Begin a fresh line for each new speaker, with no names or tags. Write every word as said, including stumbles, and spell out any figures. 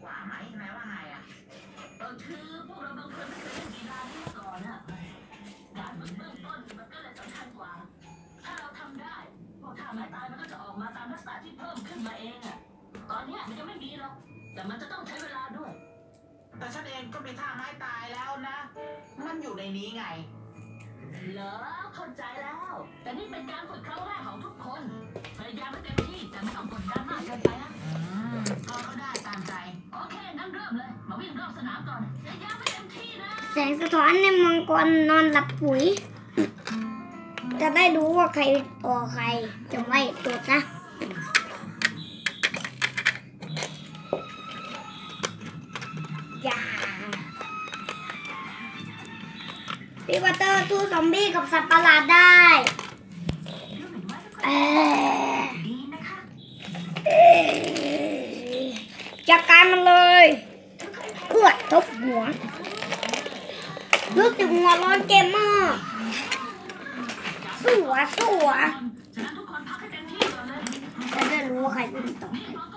กว่าไหมแม้ว่าไงอ่ะเออคือพวกเราบางคนไม่เคยเล่นกีฬานี้ก่อนอะการฝึกเบื้องต้นมันก็เลยสำคัญกว่าถ้าเราทำได้พวกท่าไม้ตายมันก็จะออกมาตามลักษณะที่เพิ่มขึ้นมาเองอะตอนนี้มันยังไม่มีหรอกแต่มันจะต้องใช้เวลาด้วยแต่ฉันเองก็มีท่าไม้ตายแล้วนะมันอยู่ในนี้ไงเหรอเข้าใจแล้วแต่นี่เป็นการฝึกครั้งแรกของทุกคนพยายามให้เต็มที่แต่ไม่ต้องกดดันมากเกินไปนะก็ได้ตามใจโอเคงั้นเริ่มเลยมาวิ่งรอบสนามก่อนพยายามให้เต็มที่นะ
แสงสะท้อนในมังกรนอนหลับปุ๋ยจะได้รู้ว่าใครต่อใครจะไม่ตดนะอย่าพี่วัตเตอร์สู้ซอมบี้กับสัตว์ประหลาดได้เออจัดการมันเลยเอื้อทุบหัวรู้สึกหัวร้อนเกมมากสู้อ่ะสู้อ่ะจะได้รู้ว่าใครเป็นต่อ